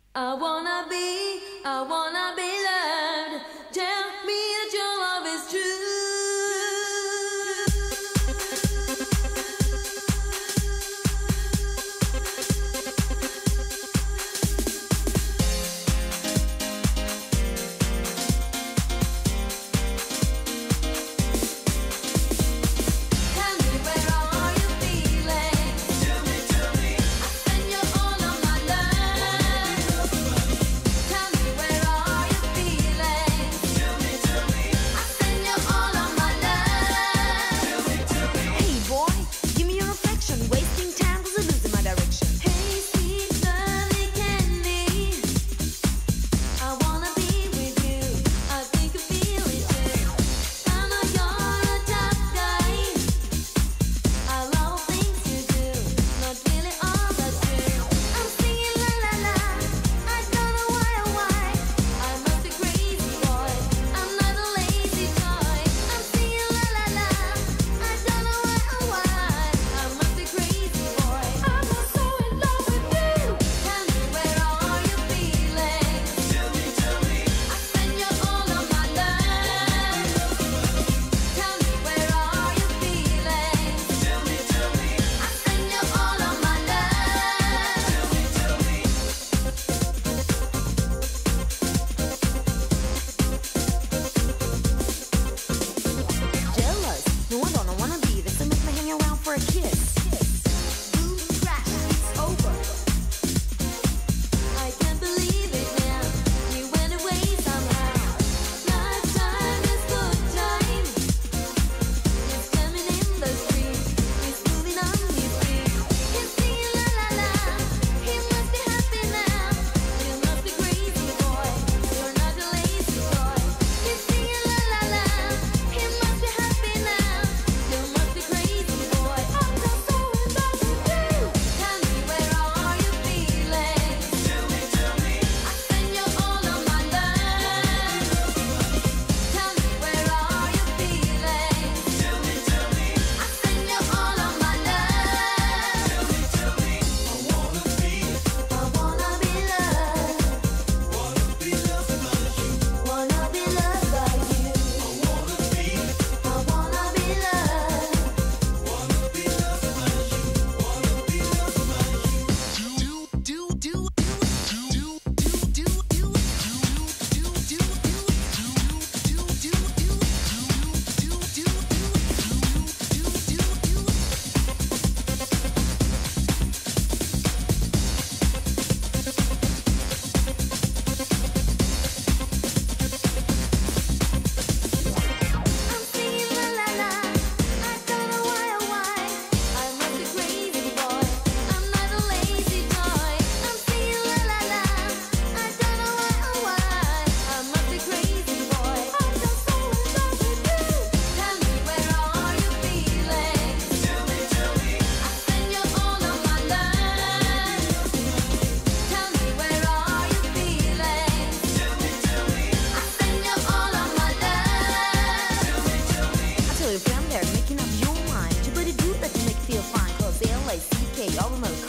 I wanna be loved. Tell me that your love is true. Tell me where are you feeling? Tell me. I spend you all of my love. Tell me where are you feeling? Tell me. I spend you all of my love. Tell me. Hey boy, give me your affection. Wasting time cause I'm losing my direction. Hey sweet lovely candy, I wanna be with you. I think you feel it too. I know you're a tough guy. I love things you do, not really all that's true. I'm singing la la la, I don't know why oh why. I must be crazy boy, I'm not a lazy toy. I'm singing la la la, I don't know why oh why. I must be crazy boy, I'm not so in love with you. Tell me where are you feeling? Tell me. I spend you all of my love. Tell me where are you feeling? Tell me. I spend you all of my love. Jealous? No, I don't wanna be. This will make me hang around for a kiss. Boom, crash, it's over. I can't believe it now. You went away somehow. Lifetime is good time. He's coming in the street. He's moving on his feet. He's singing la la la. He must be happy now. You must be crazy boy. You're not a lazy boy. He's singing la la la. He must be happy now. You must be crazy boy. I'm not so in love with you. Tell me where are you feeling? Tell me. I spend you all of my love. Tell me where are you feeling? Tell me. I spend you all of my love. Tell me. I wanna be loved. Wanna be loved by you. Wanna be loved by you. I wanna be loved. Wanna be loved by you. Wanna be loved by you. I'm singing la la la. I don't know why oh why. I must be crazy boy. I'm not a lazy toy. I'm singing la la la. I don't know why oh why. I must be crazy boy. I'm just so in love with you. Tell me where are you feeling? Tell me. I spend you all of my love. Tell me where are you feeling? Tell me. I spend you all of my love. I tell you, friend, they're making up your mind. You better do that to make you feel fine. Cause L-A-C-K, all the most